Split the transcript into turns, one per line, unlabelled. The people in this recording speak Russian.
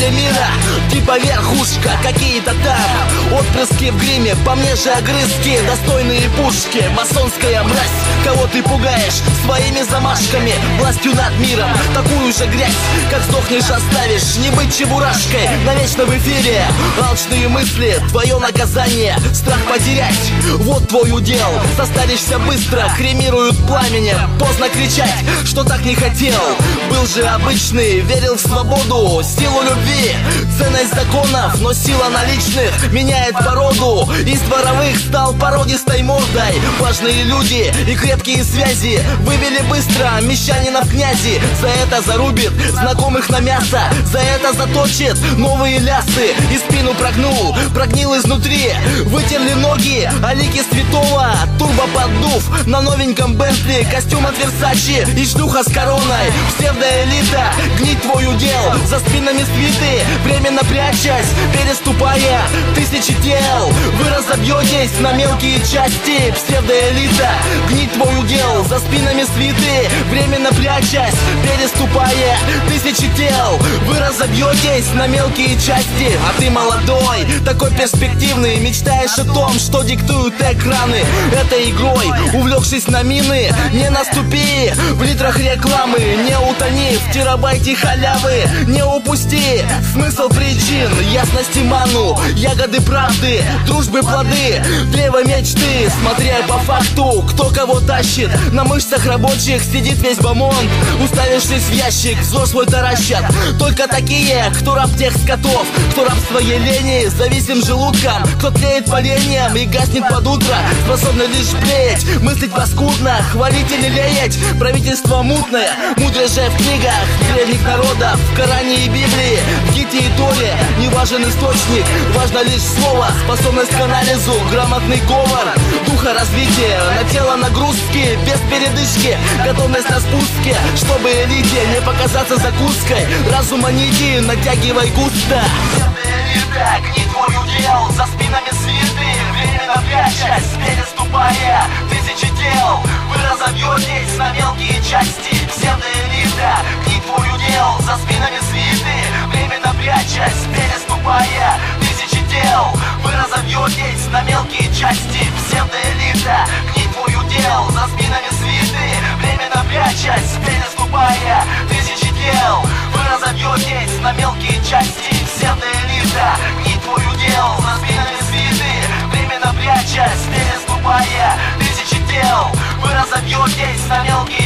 центре мира, типа верхушка, какие-то там отпрыски в гриме, по мне же огрызки, достойные пушки, масонская мразь. Кого ты пугаешь своими замашками, властью над миром? Такую же грязь, как сдохнешь, оставишь. Не быть чебурашкой, навечно в эфире. Алчные мысли, твое наказание, страх потерять, вот твой удел. Состаришься быстро, кремируют пламенем. Поздно кричать, что так не хотел. Был же обычный, верил в свободу, силу любви, ценность законов, но сила наличных меняет породу. Из дворовых стал породистой мордой. Важные люди и крепкие связи вывели быстро мещанина в князи. За это зарубит знакомых на мясо, за это заточит новые лясы. И спину прогнил изнутри, вытерли ноги, а лики святого. Турбо поддув на новеньком Бентли, костюм от Версачи и шлюха с короной. Псевдоэлита, гнить твой удел, за спинами свиты, временно прячась, переступая тысячи тел. Вы разобьетесь на мелкие части. Псевдоэлита, гнить твой удел, за спинами свиты, временно прячась, переступая тысячи тел. Вы разобьетесь на мелкие части. А ты молодой, такой перспективный, мечтаешь о том, что диктуют экраны. Этой игрой, увлекшись на мины, не наступи в литрах рекламы, не утони в терабайте халявы. Не упусти смысл причин, ясности ману, ягоды правды, дружбы плоды, древо мечты. Смотря по факту, кто кого тащит, на мышцах рабочих сидит весь бомонд. Уставившись в ящик, взор свой таращат только такие, кто раб тех скотов, кто раб своей лени, зависим желудком, кто тлеет поленьем и гаснет под утро, способны лишь блеять, мыслить паскудно, хвалить или леять. Правительство мутное, мудре же в книгах древних народов, в Коране и Библии, в Гите и Торе. Не важен источник, важно лишь слово, способность к анализу, грамотный говор, духа развития, на тело нагрузки, без передышки, готовность на спуске, чтобы элите не показаться закуской. Разума нити, натягивай густо. Элита, гнит твой удел, за спинами свиты, временно прячась, переступая тысячи тел. Вы разобьетесь на мелкие части. Псевдоэлита, гнит твой удел, за спинами свиты, временно прячась, переступая тысячи тел. Вы разобьетесь на мелкие части. Псевдоэлита, гнит твой удел, за спинами свиты, временно прячась, переступая тысячи тел. Вы разобьетесь на мелкие части. Псевдоэлита, гнит твой удел, за спинами свиты, временно прячась, переступая тысячи тел. Вы разобьетесь на мелкие